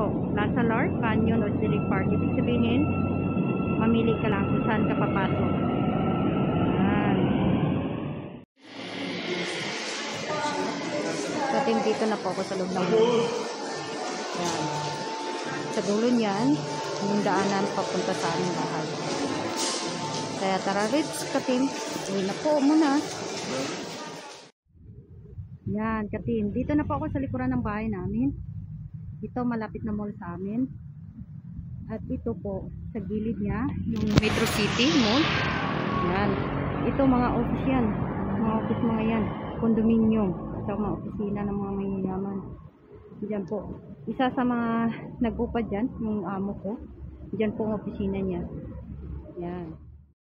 po. Plaza Lark, Canyon, o Zurich Park. Ibig sabihin, mamili ka lang kung saan ka papasok. Yan. So, dito na po ako sa loob ng mall. Yan. Sa dulo niyan, yung daanan papunta sa aming bahay. Kaya tara, Ritz, Katim. Uwi na po muna. Yan, Katim. Dito na po ako sa likuran ng bahay namin. Ito, malapit na mall sa amin. At ito po, sa gilid niya, yung Metro City Mall. Yan. Ito, mga office yan. Mga office mga yan. Condominium. Sa mga opisina ng mga mayayaman. Diyan po. Isa sa mga nag-upa dyan, yung amo ko. Diyan po ang opisina niya. Yan.